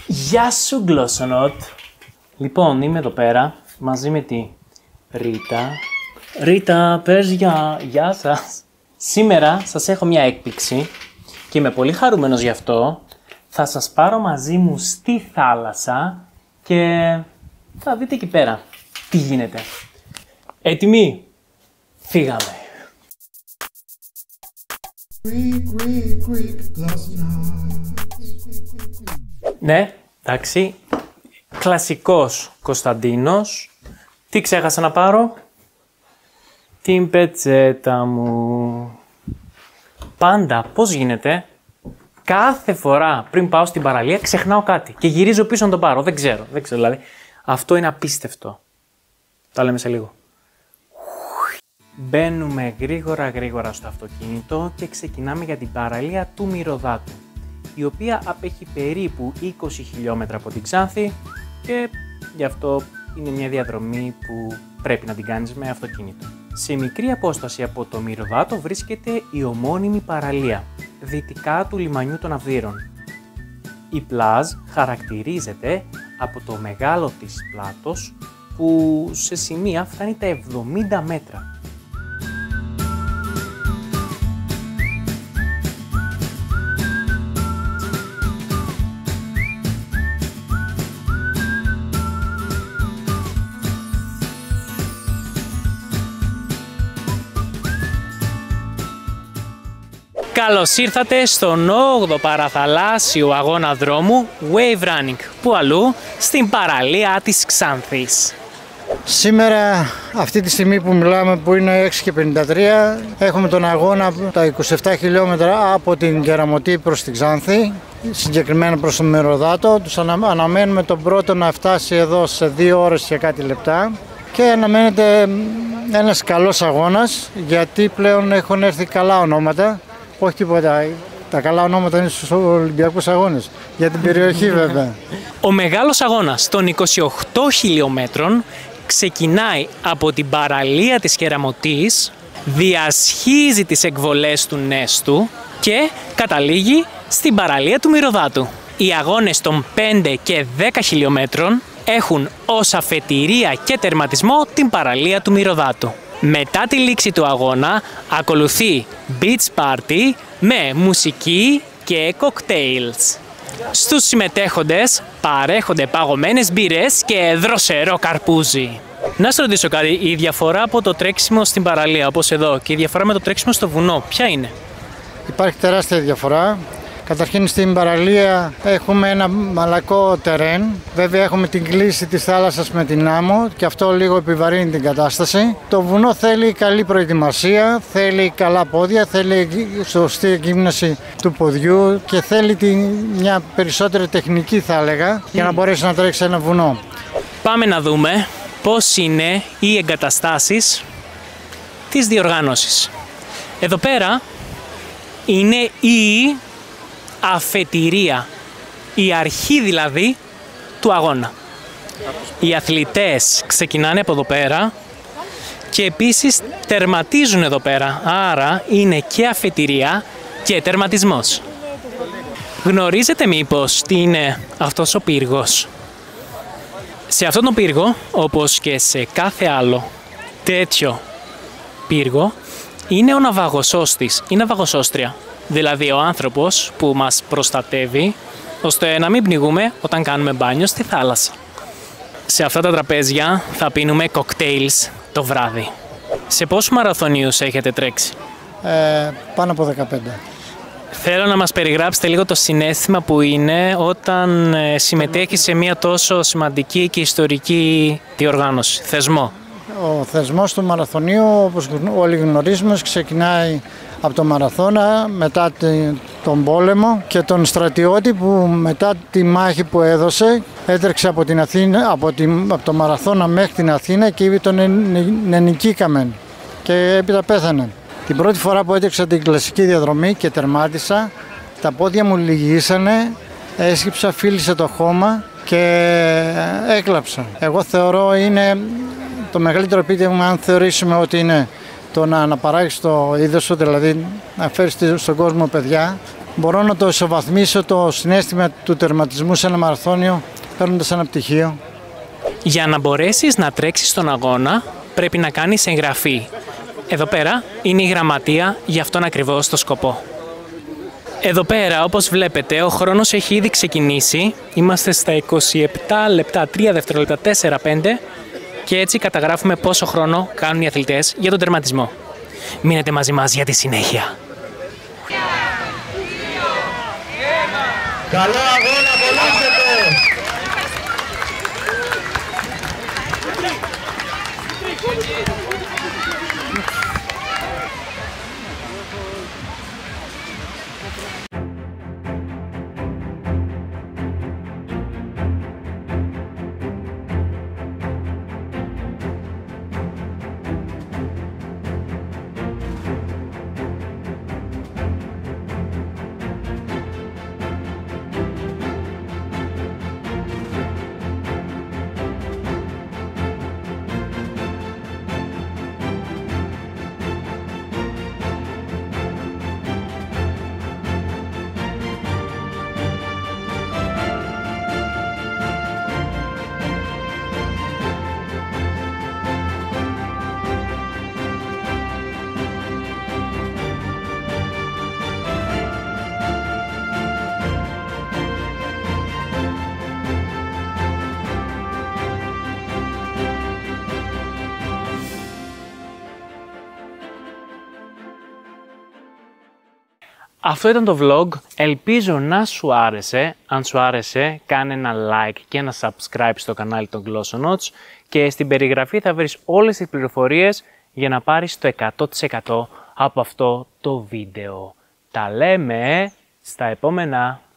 Γεια σου Glossonot. Λοιπόν, είμαι εδώ πέρα μαζί με τη Ρίτα. Ρίτα, πες γεια σας. Σήμερα σας έχω μια έκπληξη και είμαι πολύ χαρούμενος γι' αυτό. Θα σας πάρω μαζί μου στη θάλασσα και θα δείτε εκεί πέρα τι γίνεται. Έτοιμοι? Φύγαμε. Ναι, εντάξει. Κλασικός Κωνσταντίνος. Τι ξέχασα να πάρω? Την πετσέτα μου. Πάντα, πώς γίνεται, κάθε φορά πριν πάω στην παραλία ξεχνάω κάτι και γυρίζω πίσω να το πάρω. Δεν ξέρω δηλαδή. Αυτό είναι απίστευτο. Τα λέμε σε λίγο. Μπαίνουμε γρήγορα στο αυτοκίνητο και ξεκινάμε για την παραλία του Μυρωδάτου, η οποία απέχει περίπου 20 χιλιόμετρα από την Ξάνθη και γι' αυτό είναι μια διαδρομή που πρέπει να την κάνεις με αυτοκίνητο. Σε μικρή απόσταση από το Μυρωδάτο βρίσκεται η ομώνυμη παραλία, δυτικά του λιμανιού των Αυδείρων. Η πλάζ χαρακτηρίζεται από το μεγάλο της πλάτος που σε σημεία φτάνει τα 70 μέτρα. Καλώς ήρθατε στον 8ο παραθαλάσσιο αγώνα δρόμου Wave Running, που αλλού στην παραλία της Ξάνθης. Σήμερα, αυτή τη στιγμή που μιλάμε, που είναι 6:53, έχουμε τον αγώνα τα 27 χιλιόμετρα από την Κεραμωτή προς την Ξάνθη, συγκεκριμένα προς το Μυρωδάτο. Τους αναμένουμε τον πρώτο να φτάσει εδώ σε 2 ώρες και κάτι λεπτά και αναμένεται ένας καλός αγώνας, γιατί πλέον έχουν έρθει καλά ονόματα. Όχι τίποτα, τα καλά ονόματα είναι στους Ολυμπιακούς Αγώνες, για την περιοχή βέβαια. Ο μεγάλος αγώνας των 28 χιλιόμετρων ξεκινάει από την παραλία της Κεραμωτής, διασχίζει τις εκβολές του Νέστου και καταλήγει στην παραλία του Μυρωδάτου. Οι αγώνες των 5 και 10 χιλιόμετρων έχουν ως αφετηρία και τερματισμό την παραλία του Μυρωδάτου. Μετά τη λήξη του αγώνα ακολουθεί beach party με μουσική και cocktails. Στους συμμετέχοντες παρέχονται παγωμένες μπύρες και δροσερό καρπούζι. Να σας ρωτήσω κάτι, η διαφορά από το τρέξιμο στην παραλία όπως εδώ και η διαφορά με το τρέξιμο στο βουνό, ποια είναι? Υπάρχει τεράστια διαφορά. Καταρχήν στην παραλία έχουμε ένα μαλακό τερέν, βέβαια έχουμε την κλίση της θάλασσας με την άμμο και αυτό λίγο επιβαρύνει την κατάσταση. Το βουνό θέλει καλή προετοιμασία, θέλει καλά πόδια, θέλει σωστή εκγύμναση του ποδιού και θέλει μια περισσότερη τεχνική, θα έλεγα, για να μπορέσει να τρέξει ένα βουνό. Πάμε να δούμε πώς είναι οι εγκαταστάσεις της διοργάνωσης. Εδώ πέρα είναι η αφετηρία, η αρχή δηλαδή του αγώνα. Οι αθλητές ξεκινάνε από εδώ πέρα και επίσης τερματίζουν εδώ πέρα, άρα είναι και αφετηρία και τερματισμός. Γνωρίζετε μήπως τι είναι αυτός ο πύργος? Σε αυτόν τον πύργο, όπως και σε κάθε άλλο τέτοιο πύργο, είναι ο ναυαγοσώστης ή ναυαγοσώστρια. Δηλαδή ο άνθρωπος που μας προστατεύει ώστε να μην πνιγούμε όταν κάνουμε μπάνιο στη θάλασσα. Σε αυτά τα τραπέζια θα πίνουμε cocktails το βράδυ. Σε πόσους μαραθωνίους έχετε τρέξει? Πάνω από 15. Θέλω να μας περιγράψετε λίγο το συναίσθημα που είναι όταν συμμετέχεις σε μια τόσο σημαντική και ιστορική διοργάνωση, θεσμό. Ο θεσμός του μαραθωνίου, όπως όλοι γνωρίζουμε, ξεκινάει από το μαραθώνα, μετά τον πόλεμο και τον στρατιώτη που μετά τη μάχη που έδωσε έτρεξε από την Αθήνα, από το μαραθώνα μέχρι την Αθήνα και είπε τον νικήκαμε και έπειτα πέθανε. Την πρώτη φορά που έτρεξα την κλασική διαδρομή και τερμάτισα, τα πόδια μου λυγίσανε, έσκυψα, φίλησε το χώμα και έκλαψα. Εγώ θεωρώ είναι το μεγαλύτερο επίτευγμα, αν θεωρήσουμε ότι είναι το να αναπαράγεις το είδος σου, δηλαδή να φέρεις στον κόσμο παιδιά μπορώ να το ισοβαθμίσω το συναίσθημα του τερματισμού σε ένα μαραθώνιο παίρνοντας ένα πτυχίο. Για να μπορέσεις να τρέξεις στον αγώνα πρέπει να κάνεις εγγραφή. Εδώ πέρα είναι η γραμματεία για αυτόν ακριβώς το σκοπό. Εδώ πέρα, όπως βλέπετε, ο χρόνος έχει ήδη ξεκινήσει. Είμαστε στα 27 λεπτά, 3 δευτερόλεπτα, 4-5 και έτσι καταγράφουμε πόσο χρόνο κάνουν οι αθλητές για τον τερματισμό. Μείνετε μαζί μας για τη συνέχεια. Καλό αγώνα, απολαύσετε! Αυτό ήταν το vlog, ελπίζω να σου άρεσε. Αν σου άρεσε, κάνε ένα like και ένα subscribe στο κανάλι των Glossonauts και στην περιγραφή θα βρεις όλες τις πληροφορίες για να πάρεις το 100% από αυτό το βίντεο. Τα λέμε στα επόμενα!